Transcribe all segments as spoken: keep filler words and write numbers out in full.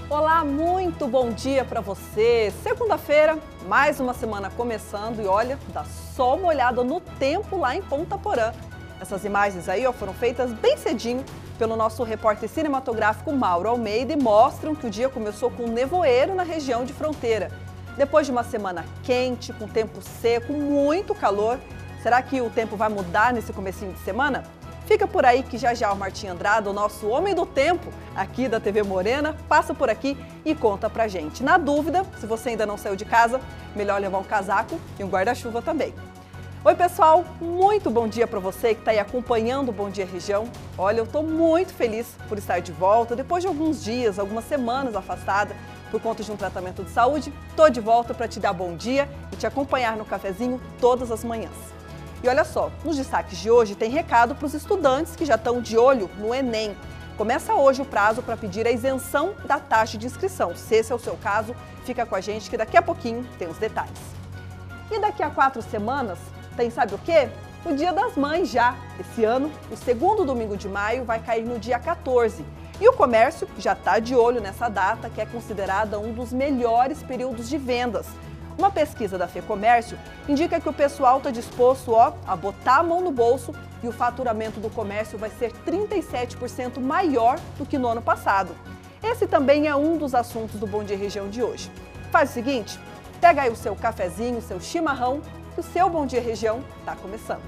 Olá, muito bom dia para você. Segunda-feira, mais uma semana começando e olha, dá só uma olhada no tempo lá em Ponta Porã. Essas imagens aí ó, foram feitas bem cedinho pelo nosso repórter cinematográfico Mauro Almeida e mostram que o dia começou com nevoeiro na região de fronteira. Depois de uma semana quente, com tempo seco, muito calor, será que o tempo vai mudar nesse comecinho de semana? Fica por aí que já já o Martim Andrada, o nosso homem do tempo aqui da T V Morena, passa por aqui e conta pra gente. Na dúvida, se você ainda não saiu de casa, melhor levar um casaco e um guarda-chuva também. Oi pessoal, muito bom dia para você que está aí acompanhando o Bom Dia Região. Olha, eu estou muito feliz por estar de volta, depois de alguns dias, algumas semanas afastada por conta de um tratamento de saúde. Estou de volta para te dar bom dia e te acompanhar no cafezinho todas as manhãs. E olha só, nos destaques de hoje tem recado para os estudantes que já estão de olho no Enem. Começa hoje o prazo para pedir a isenção da taxa de inscrição. Se esse é o seu caso, fica com a gente que daqui a pouquinho tem os detalhes. E daqui a quatro semanas, tem sabe o quê? O Dia das Mães já. Esse ano, o segundo domingo de maio vai cair no dia quatorze. E o comércio já está de olho nessa data, que é considerada um dos melhores períodos de vendas. Uma pesquisa da FEComércio indica que o pessoal está disposto ó, a botar a mão no bolso e o faturamento do comércio vai ser trinta e sete por cento maior do que no ano passado. Esse também é um dos assuntos do Bom Dia Região de hoje. Faz o seguinte, pega aí o seu cafezinho, o seu chimarrão, que o seu Bom Dia Região está começando.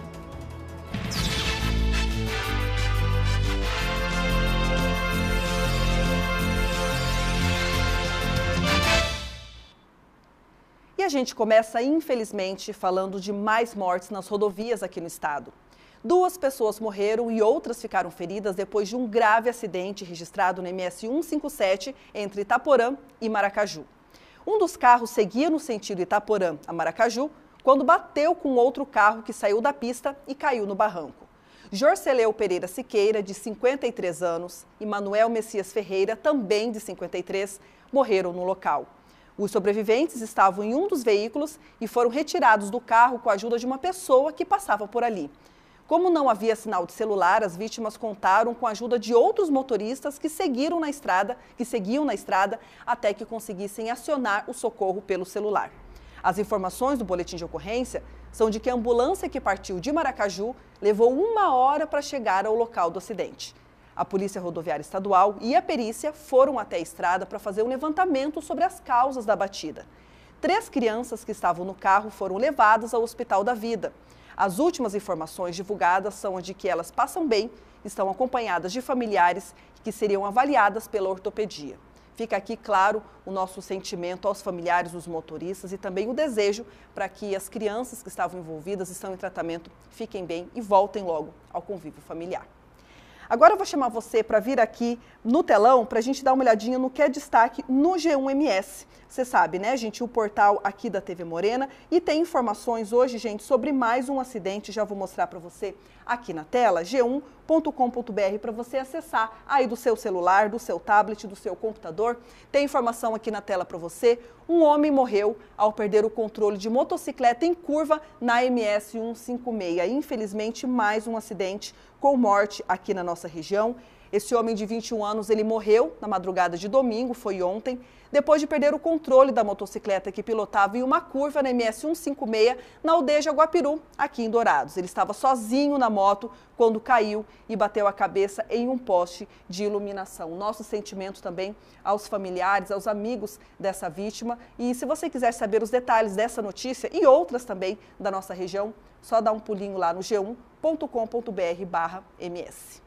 E a gente começa, infelizmente, falando de mais mortes nas rodovias aqui no estado. Duas pessoas morreram e outras ficaram feridas depois de um grave acidente registrado no M S cento e cinquenta e sete entre Itaporã e Maracaju. Um dos carros seguia no sentido Itaporã a Maracaju quando bateu com outro carro que saiu da pista e caiu no barranco. Jorceleu Pereira Siqueira, de cinquenta e três anos, e Manuel Messias Ferreira, também de cinquenta e três, morreram no local. Os sobreviventes estavam em um dos veículos e foram retirados do carro com a ajuda de uma pessoa que passava por ali. Como não havia sinal de celular, as vítimas contaram com a ajuda de outros motoristas que seguiram na estrada, que seguiam na estrada até que conseguissem acionar o socorro pelo celular. As informações do boletim de ocorrência são de que a ambulância que partiu de Maracaju levou uma hora para chegar ao local do acidente. A Polícia Rodoviária Estadual e a perícia foram até a estrada para fazer um levantamento sobre as causas da batida. Três crianças que estavam no carro foram levadas ao Hospital da Vida. As últimas informações divulgadas são as de que elas passam bem, estão acompanhadas de familiares que seriam avaliadas pela ortopedia. Fica aqui, claro, o nosso sentimento aos familiares dos motoristas e também o desejo para que as crianças que estavam envolvidas, estão em tratamento, fiquem bem e voltem logo ao convívio familiar. Agora eu vou chamar você para vir aqui no telão para a gente dar uma olhadinha no que é destaque no G um M S. Você sabe, né, gente, o portal aqui da T V Morena e tem informações hoje, gente, sobre mais um acidente. Já vou mostrar para você aqui na tela, g um ponto com ponto br, para você acessar aí do seu celular, do seu tablet, do seu computador. Tem informação aqui na tela para você. Um homem morreu ao perder o controle de motocicleta em curva na M S cento e cinquenta e seis. Infelizmente, mais um acidente com morte aqui na nossa região. Esse homem de vinte e um anos, ele morreu na madrugada de domingo, foi ontem, depois de perder o controle da motocicleta que pilotava em uma curva na M S cento e cinquenta e seis, na aldeia Jaguapiru, aqui em Dourados. Ele estava sozinho na moto quando caiu e bateu a cabeça em um poste de iluminação. Nosso sentimento também aos familiares, aos amigos dessa vítima. E se você quiser saber os detalhes dessa notícia e outras também da nossa região, só dá um pulinho lá no g um ponto com ponto br barra M S.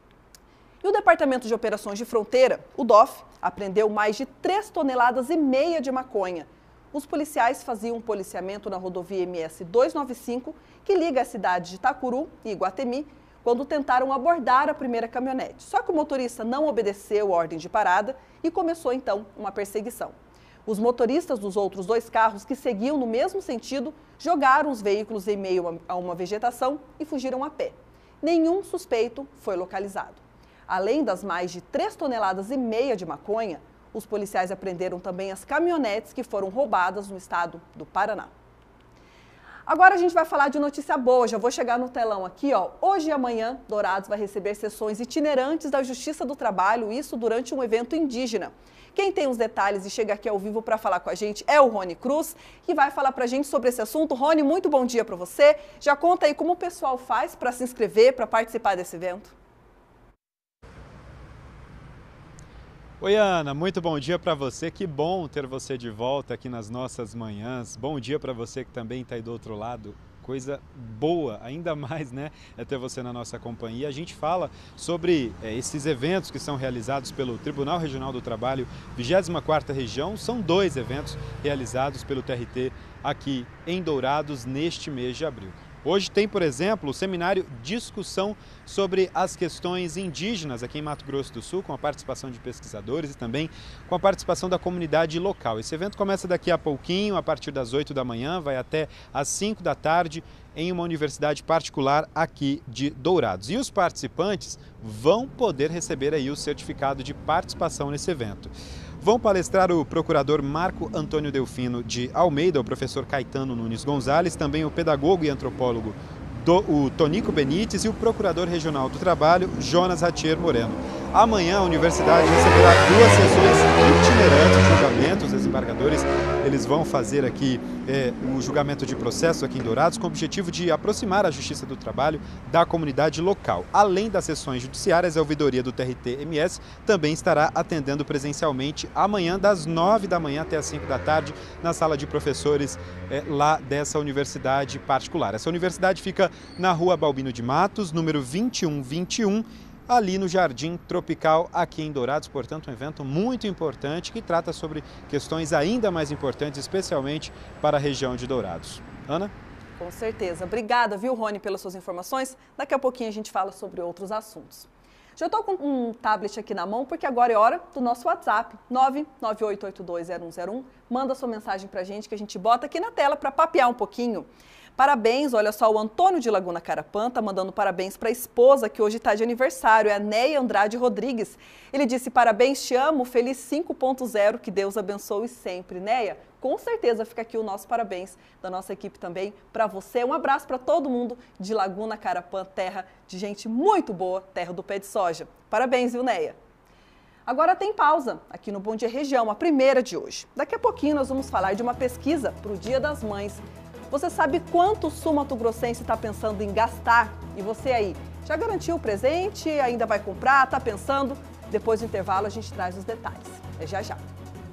E o Departamento de Operações de Fronteira, o D O F, apreendeu mais de três toneladas e meia de maconha. Os policiais faziam um policiamento na rodovia M S duzentos e noventa e cinco, que liga as cidades de Itacuru e Iguatemi, quando tentaram abordar a primeira caminhonete. Só que o motorista não obedeceu a ordem de parada e começou então uma perseguição. Os motoristas dos outros dois carros que seguiam no mesmo sentido jogaram os veículos em meio a uma vegetação e fugiram a pé. Nenhum suspeito foi localizado. Além das mais de três toneladas e meia de maconha, os policiais apreenderam também as caminhonetes que foram roubadas no estado do Paraná. Agora a gente vai falar de notícia boa, já vou chegar no telão aqui, ó. Hoje e amanhã, Dourados vai receber sessões itinerantes da Justiça do Trabalho, isso durante um evento indígena. Quem tem os detalhes e chega aqui ao vivo para falar com a gente é o Rony Cruz, que vai falar para a gente sobre esse assunto. Rony, muito bom dia para você. Já conta aí como o pessoal faz para se inscrever, para participar desse evento. Oi, Ana, muito bom dia para você. Que bom ter você de volta aqui nas nossas manhãs. Bom dia para você que também está aí do outro lado. Coisa boa, ainda mais, né, é ter você na nossa companhia. A gente fala sobre é, esses eventos que são realizados pelo Tribunal Regional do Trabalho, vigésima quarta Região. São dois eventos realizados pelo T R T aqui em Dourados neste mês de abril. Hoje tem, por exemplo, o seminário Discussão sobre as questões indígenas aqui em Mato Grosso do Sul, com a participação de pesquisadores e também com a participação da comunidade local. Esse evento começa daqui a pouquinho, a partir das oito da manhã, vai até às cinco da tarde, em uma universidade particular aqui de Dourados. E os participantes vão poder receber aí o certificado de participação nesse evento. Vão palestrar o procurador Marco Antônio Delfino de Almeida, o professor Caetano Nunes Gonzalez, também o pedagogo e antropólogo do, o Tonico Benites e o procurador regional do trabalho, Jonas Ratier Moreno. Amanhã a universidade receberá duas sessões itinerantes de julgamento. Os desembargadores eles vão fazer aqui é, o julgamento de processo aqui em Dourados com o objetivo de aproximar a Justiça do Trabalho da comunidade local. Além das sessões judiciárias, a ouvidoria do T R T M S também estará atendendo presencialmente amanhã das nove da manhã até as cinco da tarde na sala de professores é, lá dessa universidade particular. Essa universidade fica na rua Balbino de Matos, número vinte e um vinte e um, ali no Jardim Tropical, aqui em Dourados. Portanto, um evento muito importante que trata sobre questões ainda mais importantes, especialmente para a região de Dourados. Ana? Com certeza. Obrigada, viu, Rony, pelas suas informações. Daqui a pouquinho a gente fala sobre outros assuntos. Já estou com um tablet aqui na mão, porque agora é hora do nosso WhatsApp, nove nove oito oito dois zero um zero um. Manda sua mensagem para a gente que a gente bota aqui na tela para papear um pouquinho. Parabéns, olha só, o Antônio de Laguna Carapã está mandando parabéns para a esposa que hoje está de aniversário, é a Neia Andrade Rodrigues. Ele disse, parabéns, te amo, feliz cinco ponto zero, que Deus abençoe sempre. Neia, com certeza fica aqui o nosso parabéns da nossa equipe também para você. Um abraço para todo mundo de Laguna Carapã, terra de gente muito boa, terra do pé de soja. Parabéns, viu, Neia? Agora tem pausa aqui no Bom Dia Região, a primeira de hoje. Daqui a pouquinho nós vamos falar de uma pesquisa para o Dia das Mães. Você sabe quanto o sul mato-grossense está pensando em gastar? E você aí, já garantiu o presente? Ainda vai comprar? Está pensando? Depois do intervalo a gente traz os detalhes. É já já.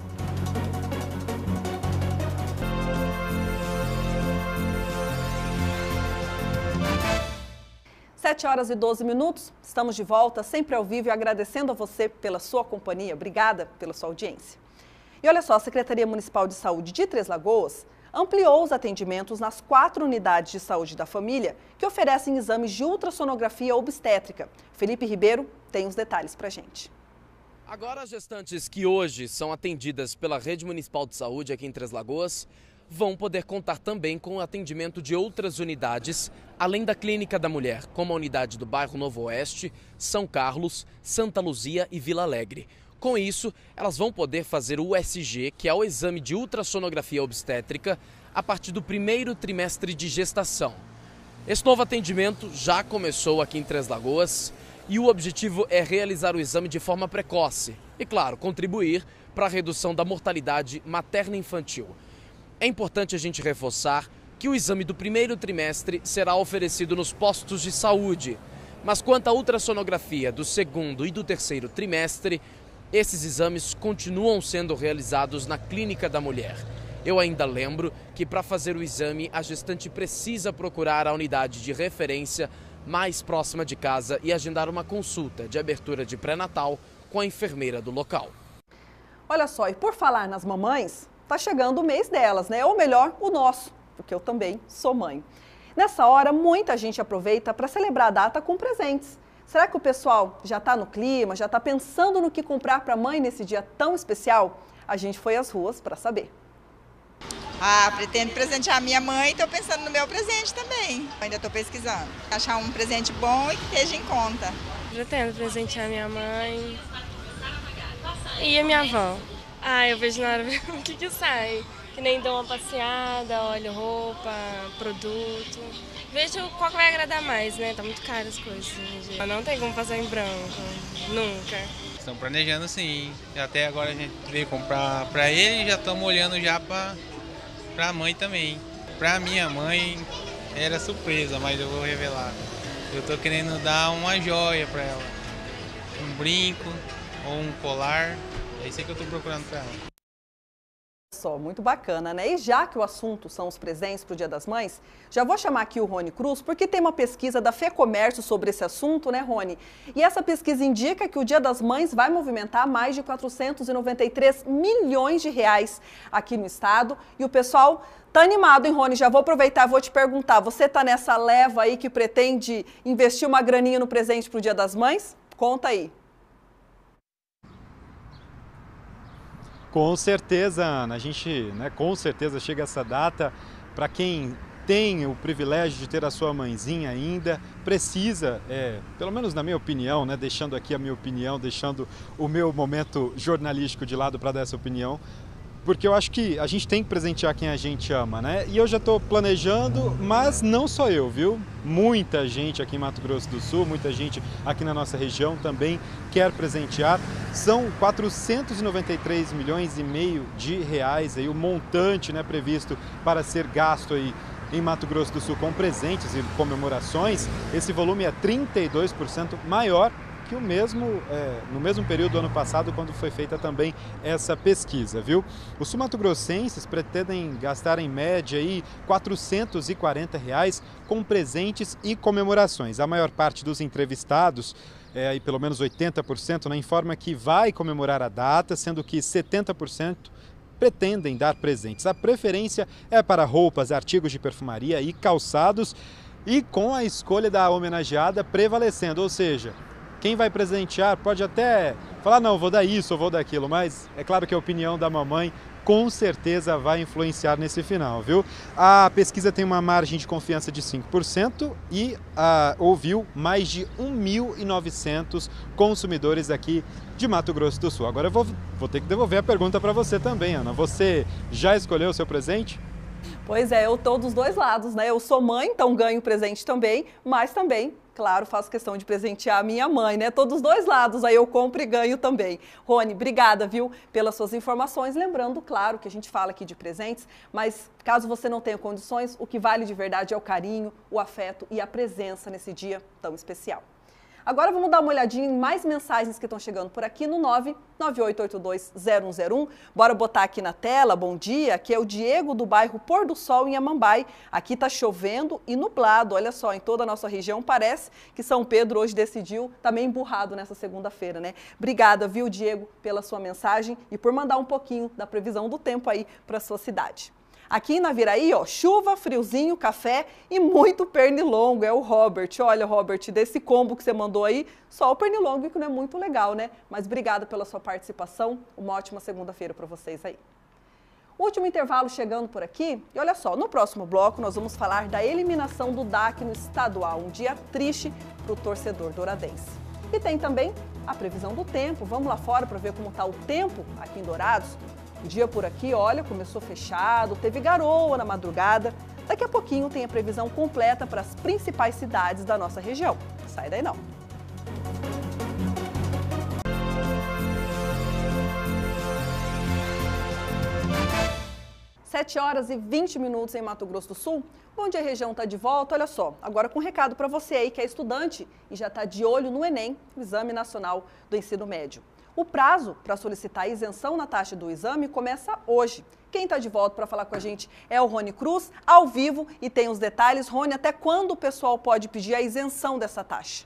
sete horas e doze minutos, estamos de volta, sempre ao vivo e agradecendo a você pela sua companhia. Obrigada pela sua audiência. E olha só, a Secretaria Municipal de Saúde de Três Lagoas ampliou os atendimentos nas quatro unidades de saúde da família que oferecem exames de ultrassonografia obstétrica. Felipe Ribeiro tem os detalhes para a gente. Agora as gestantes que hoje são atendidas pela Rede Municipal de Saúde aqui em Três Lagoas vão poder contar também com o atendimento de outras unidades, além da Clínica da Mulher, como a unidade do bairro Novo Oeste, São Carlos, Santa Luzia e Vila Alegre. Com isso, elas vão poder fazer o U S G, que é o exame de ultrassonografia obstétrica, a partir do primeiro trimestre de gestação. Esse novo atendimento já começou aqui em Três Lagoas e o objetivo é realizar o exame de forma precoce e, claro, contribuir para a redução da mortalidade materno-infantil. É importante a gente reforçar que o exame do primeiro trimestre será oferecido nos postos de saúde, mas quanto à ultrassonografia do segundo e do terceiro trimestre, esses exames continuam sendo realizados na Clínica da Mulher. Eu ainda lembro que para fazer o exame, a gestante precisa procurar a unidade de referência mais próxima de casa e agendar uma consulta de abertura de pré-natal com a enfermeira do local. Olha só, e por falar nas mamães, tá chegando o mês delas, né? Ou melhor, o nosso, porque eu também sou mãe. Nessa hora, muita gente aproveita para celebrar a data com presentes. Será que o pessoal já está no clima, já está pensando no que comprar para a mãe nesse dia tão especial? A gente foi às ruas para saber. Ah, pretendo presentear a minha mãe e estou pensando no meu presente também. Ainda estou pesquisando. Achar um presente bom e que esteja em conta. Pretendo presentear a minha mãe e a minha avó. Ah, eu vejo na hora o que que sai. que nem dou uma passeada, olho roupa, produto. Vejo qual que vai agradar mais, né? Tá muito caro as coisas hoje em dia. Não tem como passar em branco, nunca. Estão planejando sim. Até agora a gente veio comprar para ele e já estamos olhando já para a mãe também. Para minha mãe era surpresa, mas eu vou revelar. Eu tô querendo dar uma joia para ela. Um brinco ou um colar. É isso que eu tô procurando para ela. Só, muito bacana, né? E já que o assunto são os presentes para o Dia das Mães, já vou chamar aqui o Rony Cruz, porque tem uma pesquisa da FEComércio sobre esse assunto, né, Rony? E essa pesquisa indica que o Dia das Mães vai movimentar mais de quatrocentos e noventa e três milhões de reais aqui no estado. E o pessoal tá animado, hein, Rony? Já vou aproveitar e vou te perguntar, você tá nessa leva aí que pretende investir uma graninha no presente para o Dia das Mães? Conta aí. Com certeza, Ana, a gente, né, com certeza chega essa data para quem tem o privilégio de ter a sua mãezinha ainda, precisa, é, pelo menos na minha opinião, né, deixando aqui a minha opinião, deixando o meu momento jornalístico de lado para dar essa opinião, porque eu acho que a gente tem que presentear quem a gente ama, né? E eu já estou planejando, mas não só eu, viu? Muita gente aqui em Mato Grosso do Sul, muita gente aqui na nossa região também quer presentear. São quatrocentos e noventa e três milhões e meio de reais aí o montante, né, previsto para ser gasto aí em Mato Grosso do Sul com presentes e comemorações. Esse volume é trinta e dois por cento maior que o mesmo, é, no mesmo período do ano passado, quando foi feita também essa pesquisa, viu? Os sul-mato-grossenses pretendem gastar em média aí quatrocentos e quarenta reais com presentes e comemorações. A maior parte dos entrevistados, é, aí pelo menos oitenta por cento, né, informa que vai comemorar a data, sendo que setenta por cento pretendem dar presentes. A preferência é para roupas, artigos de perfumaria e calçados, e com a escolha da homenageada prevalecendo, ou seja, quem vai presentear pode até falar, não, vou dar isso, ou vou dar aquilo, mas é claro que a opinião da mamãe com certeza vai influenciar nesse final, viu? A pesquisa tem uma margem de confiança de cinco por cento e ah, ouviu mais de um mil e novecentos consumidores aqui de Mato Grosso do Sul. Agora eu vou, vou ter que devolver a pergunta para você também, Ana. Você já escolheu o seu presente? Pois é, eu estou dos dois lados, né? Eu sou mãe, então ganho presente também, mas também, claro, faço questão de presentear a minha mãe, né? Tô dos dois lados, aí eu compro e ganho também. Rony, obrigada, viu, pelas suas informações. Lembrando, claro, que a gente fala aqui de presentes, mas caso você não tenha condições, o que vale de verdade é o carinho, o afeto e a presença nesse dia tão especial. Agora vamos dar uma olhadinha em mais mensagens que estão chegando por aqui no nove nove oito oito dois zero um zero um. Bora botar aqui na tela, bom dia, aqui é o Diego do bairro Pôr do Sol em Amambai. Aqui tá chovendo e nublado, olha só, em toda a nossa região parece que São Pedro hoje decidiu, tá meio emburrado nessa segunda-feira, né? Obrigada, viu, Diego, pela sua mensagem e por mandar um pouquinho da previsão do tempo aí para sua cidade. Aqui em Naviraí, ó, chuva, friozinho, café e muito pernilongo. É o Robert. Olha, Robert, desse combo que você mandou aí, só o pernilongo, que não é muito legal, né? Mas obrigada pela sua participação. Uma ótima segunda-feira para vocês aí. Último intervalo chegando por aqui. E olha só, no próximo bloco nós vamos falar da eliminação do D A C no estadual. Um dia triste para o torcedor douradense. E tem também a previsão do tempo. Vamos lá fora para ver como está o tempo aqui em Dourados. O dia por aqui, olha, começou fechado, teve garoa na madrugada. Daqui a pouquinho tem a previsão completa para as principais cidades da nossa região. Sai daí não. sete horas e vinte minutos em Mato Grosso do Sul. Bom dia, a região está de volta. Olha só, agora com um recado para você aí que é estudante e já está de olho no Enem, o Exame Nacional do Ensino Médio. O prazo para solicitar a isenção na taxa do exame começa hoje. Quem está de volta para falar com a gente é o Rony Cruz, ao vivo, e tem os detalhes. Rony, até quando o pessoal pode pedir a isenção dessa taxa?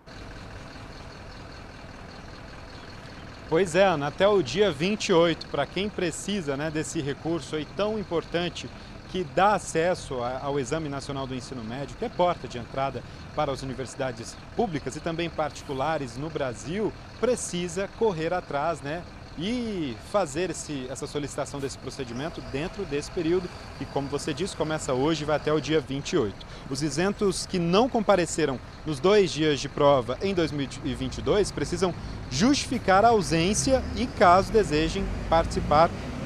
Pois é, Ana, até o dia vinte e oito, para quem precisa, né, desse recurso aí tão importante que dá acesso ao Exame Nacional do Ensino Médio, que é porta de entrada para as universidades públicas e também particulares no Brasil, precisa correr atrás, né, e fazer esse, essa solicitação desse procedimento dentro desse período, e como você disse, começa hoje e vai até o dia vinte e oito. Os isentos que não compareceram nos dois dias de prova em dois mil e vinte e dois precisam justificar a ausência e, caso desejem participar,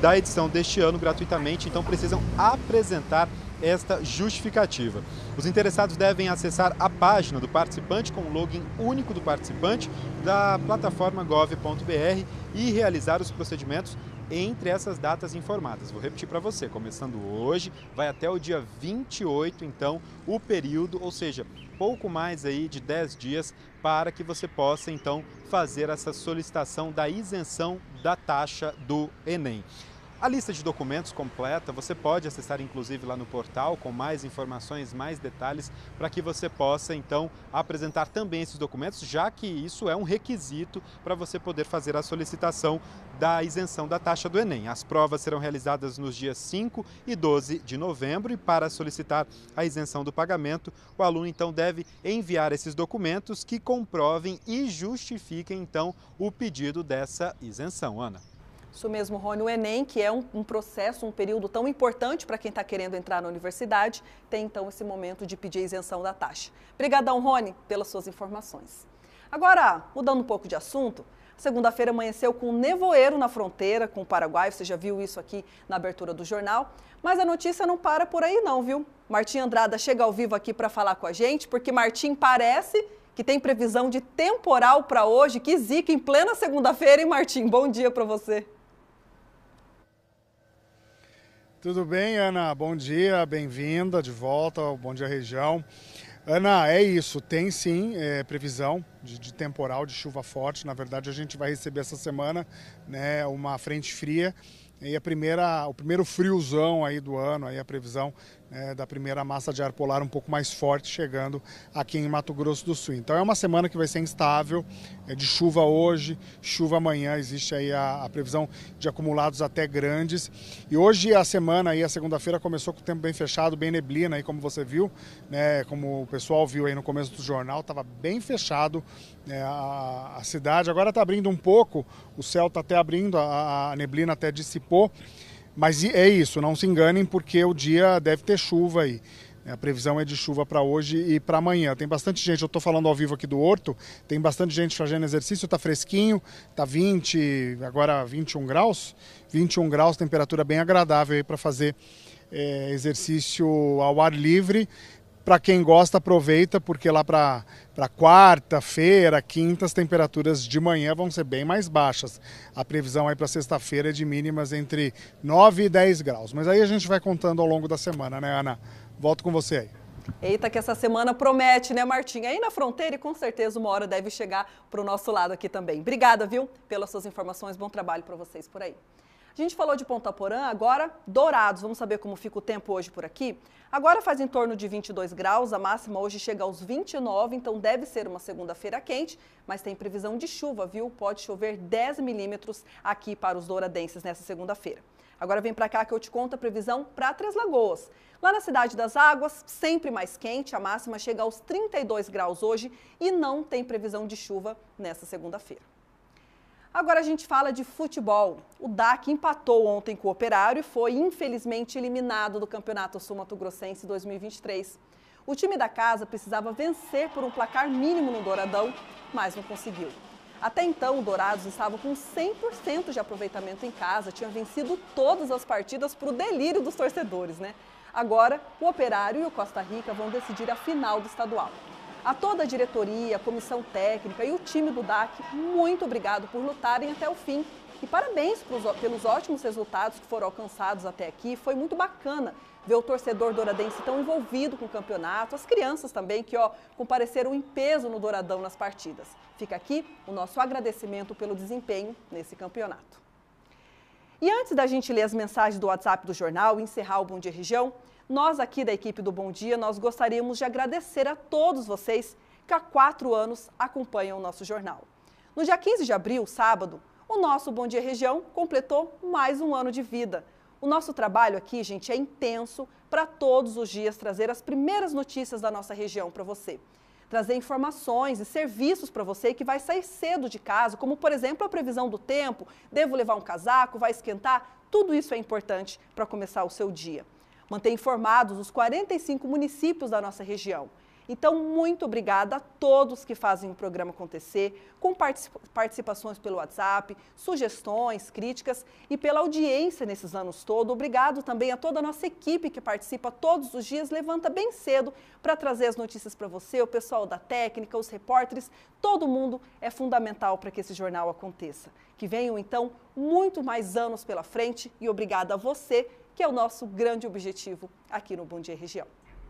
da edição deste ano gratuitamente, então precisam apresentar esta justificativa. Os interessados devem acessar a página do participante com o login único do participante da plataforma gov ponto br e realizar os procedimentos entre essas datas informadas. Vou repetir para você, começando hoje, vai até o dia vinte e oito, então, o período, ou seja, pouco mais aí de dez dias para que você possa, então, fazer essa solicitação da isenção da taxa do Enem. A lista de documentos completa você pode acessar inclusive lá no portal com mais informações, mais detalhes, para que você possa então apresentar também esses documentos, já que isso é um requisito para você poder fazer a solicitação da isenção da taxa do Enem. As provas serão realizadas nos dias cinco e doze de novembro e para solicitar a isenção do pagamento, o aluno então deve enviar esses documentos que comprovem e justifiquem então o pedido dessa isenção. Ana. Isso mesmo, Rony. O Enem, que é um, um processo, um período tão importante para quem está querendo entrar na universidade, tem então esse momento de pedir a isenção da taxa. Obrigadão, Rony, pelas suas informações. Agora, mudando um pouco de assunto, segunda-feira amanheceu com um nevoeiro na fronteira com o Paraguai, você já viu isso aqui na abertura do jornal, mas a notícia não para por aí não, viu? Martim Andrada chega ao vivo aqui para falar com a gente, porque Martim parece que tem previsão de temporal para hoje, que zica em plena segunda-feira, hein, Martim? Bom dia para você. Tudo bem, Ana? Bom dia, bem-vinda de volta ao Bom Dia Região. Ana, é isso, tem sim é, previsão de, de temporal, de chuva forte. Na verdade, a gente vai receber essa semana, né, uma frente fria e a primeira, o primeiro friozão aí do ano, aí a previsão é, da primeira massa de ar polar um pouco mais forte chegando aqui em Mato Grosso do Sul. Então é uma semana que vai ser instável, é de chuva hoje, chuva amanhã, existe aí a, a previsão de acumulados até grandes. E hoje a semana, aí, a segunda-feira, começou com o tempo bem fechado, bem neblina, aí, como você viu, né, como o pessoal viu aí no começo do jornal, estava bem fechado né, a, a cidade. Agora está abrindo um pouco, o céu está até abrindo, a, a neblina até dissipou. Mas é isso, não se enganem porque o dia deve ter chuva aí. A previsão é de chuva para hoje e para amanhã. Tem bastante gente, eu estou falando ao vivo aqui do Horto, tem bastante gente fazendo exercício, está fresquinho, está vinte, agora vinte e um graus, vinte e um graus, temperatura bem agradável aí para fazer é, exercício ao ar livre. Para quem gosta, aproveita, porque lá para quarta-feira, quinta, as temperaturas de manhã vão ser bem mais baixas. A previsão aí para sexta-feira é de mínimas entre nove e dez graus. Mas aí a gente vai contando ao longo da semana, né, Ana? Volto com você aí. Eita, que essa semana promete, né, Martim? Aí na fronteira e com certeza uma hora deve chegar para o nosso lado aqui também. Obrigada, viu, pelas suas informações. Bom trabalho para vocês por aí. A gente falou de Ponta Porã, agora Dourados. Vamos saber como fica o tempo hoje por aqui? Agora faz em torno de vinte e dois graus, a máxima hoje chega aos vinte e nove, então deve ser uma segunda-feira quente, mas tem previsão de chuva, viu? Pode chover dez milímetros aqui para os douradenses nessa segunda-feira. Agora vem para cá que eu te conto a previsão para Três Lagoas. Lá na Cidade das Águas, sempre mais quente, a máxima chega aos trinta e dois graus hoje e não tem previsão de chuva nessa segunda-feira. Agora a gente fala de futebol. O D A C empatou ontem com o Operário e foi, infelizmente, eliminado do Campeonato Sul-Mato-Grossense dois mil e vinte e três. O time da casa precisava vencer por um placar mínimo no Douradão, mas não conseguiu. Até então, o Dourados estava com cem por cento de aproveitamento em casa, tinha vencido todas as partidas para o delírio dos torcedores, né? Agora, o Operário e o Costa Rica vão decidir a final do estadual. A toda a diretoria, a comissão técnica e o time do D A C, muito obrigado por lutarem até o fim. E parabéns pelos ótimos resultados que foram alcançados até aqui. Foi muito bacana ver o torcedor douradense tão envolvido com o campeonato, as crianças também que ó, compareceram em peso no Douradão nas partidas. Fica aqui o nosso agradecimento pelo desempenho nesse campeonato. E antes da gente ler as mensagens do WhatsApp do jornal e encerrar o Bom Dia Região, nós aqui da equipe do Bom Dia, nós gostaríamos de agradecer a todos vocês que há quatro anos acompanham o nosso jornal. No dia quinze de abril, sábado, o nosso Bom Dia Região completou mais um ano de vida. O nosso trabalho aqui, gente, é intenso para todos os dias trazer as primeiras notícias da nossa região para você. Trazer informações e serviços para você que vai sair cedo de casa, como, por exemplo, a previsão do tempo, devo levar um casaco, vai esquentar, tudo isso é importante para começar o seu dia. Manter informados os quarenta e cinco municípios da nossa região. Então, muito obrigada a todos que fazem o programa acontecer, com participações pelo WhatsApp, sugestões, críticas e pela audiência nesses anos todos. Obrigado também a toda a nossa equipe que participa todos os dias, levanta bem cedo para trazer as notícias para você, o pessoal da técnica, os repórteres, todo mundo é fundamental para que esse jornal aconteça. Que venham, então, muito mais anos pela frente e obrigada a você, que é o nosso grande objetivo aqui no Bom Dia Região.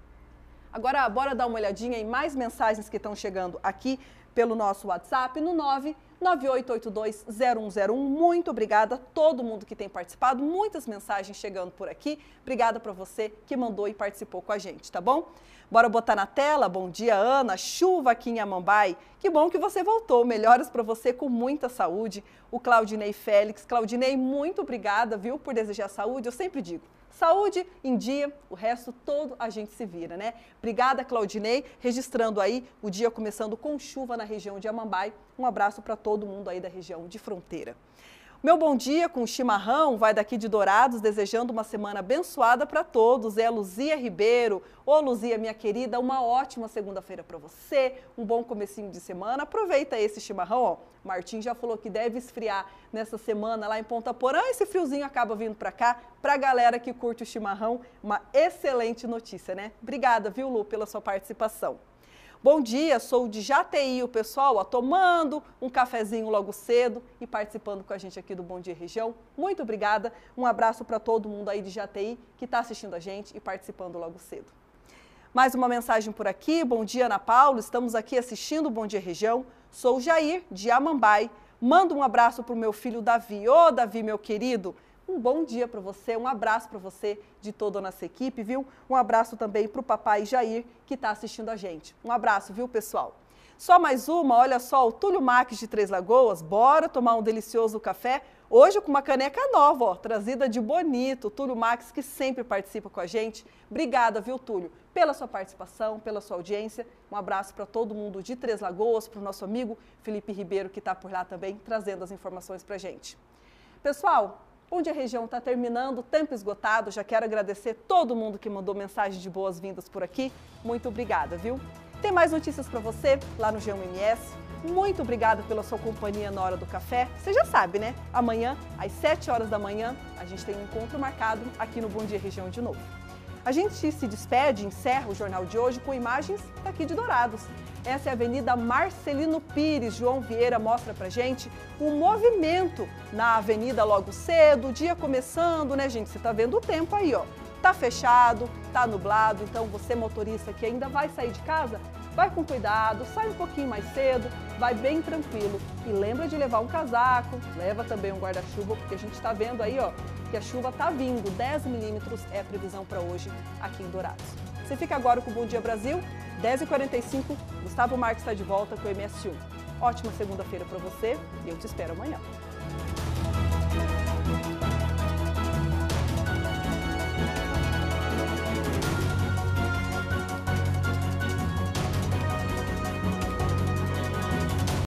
Agora, bora dar uma olhadinha em mais mensagens que estão chegando aqui pelo nosso WhatsApp no nove nove oito oito dois zero um zero um. Muito obrigada a todo mundo que tem participado, muitas mensagens chegando por aqui. Obrigada para você que mandou e participou com a gente, tá bom? Bora botar na tela. Bom dia, Ana. Chuva aqui em Amambai. Que bom que você voltou. Melhoras para você com muita saúde. O Claudinei Félix. Claudinei, muito obrigada, viu, por desejar saúde. Eu sempre digo, saúde em dia, o resto todo a gente se vira, né? Obrigada, Claudinei, registrando aí o dia começando com chuva na região de Amambai. Um abraço para todo mundo aí da região de fronteira. Meu bom dia com o chimarrão vai daqui de Dourados, desejando uma semana abençoada para todos. É a Luzia Ribeiro. Ô, Luzia, minha querida, uma ótima segunda-feira para você, um bom comecinho de semana. Aproveita esse chimarrão, ó. Martim já falou que deve esfriar nessa semana lá em Ponta Porã. Esse friozinho acaba vindo para cá. Para a galera que curte o chimarrão, uma excelente notícia, né? Obrigada, viu, Lu, pela sua participação. Bom dia, sou de Jataí, o pessoal ó, tomando um cafezinho logo cedo e participando com a gente aqui do Bom Dia Região. Muito obrigada, um abraço para todo mundo aí de Jataí que está assistindo a gente e participando logo cedo. Mais uma mensagem por aqui, bom dia Ana Paula, estamos aqui assistindo o Bom Dia Região. Sou Jair, de Amambai, mando um abraço para o meu filho Davi. Ô Davi, meu querido, um bom dia para você, um abraço para você de toda a nossa equipe, viu? Um abraço também para o papai Jair, que está assistindo a gente. Um abraço, viu, pessoal? Só mais uma, olha só, o Túlio Max de Três Lagoas, bora tomar um delicioso café, hoje com uma caneca nova, ó, trazida de Bonito. O Túlio Max, que sempre participa com a gente. Obrigada, viu, Túlio, pela sua participação, pela sua audiência. Um abraço para todo mundo de Três Lagoas, para o nosso amigo Felipe Ribeiro, que está por lá também, trazendo as informações para a gente. Pessoal, Bom Dia Região está terminando, tempo esgotado. Já quero agradecer todo mundo que mandou mensagem de boas-vindas por aqui. Muito obrigada, viu? Tem mais notícias para você lá no G um M S. Muito obrigada pela sua companhia na hora do café. Você já sabe, né? Amanhã, às sete horas da manhã, a gente tem um encontro marcado aqui no Bom Dia Região de novo. A gente se despede, encerra o jornal de hoje com imagens daqui de Dourados. Essa é a Avenida Marcelino Pires. João Vieira mostra pra gente o movimento na avenida logo cedo, o dia começando, né, gente? Você tá vendo o tempo aí, ó. Tá fechado, tá nublado, então você motorista que ainda vai sair de casa, vai com cuidado, sai um pouquinho mais cedo, vai bem tranquilo. E lembra de levar um casaco, leva também um guarda-chuva, porque a gente tá vendo aí, ó, que a chuva tá vindo. dez milímetros é a previsão para hoje aqui em Dourados. Você fica agora com o Bom Dia Brasil, dez e quarenta e cinco, Gustavo Marques está de volta com o M S um. Ótima segunda-feira para você e eu te espero amanhã.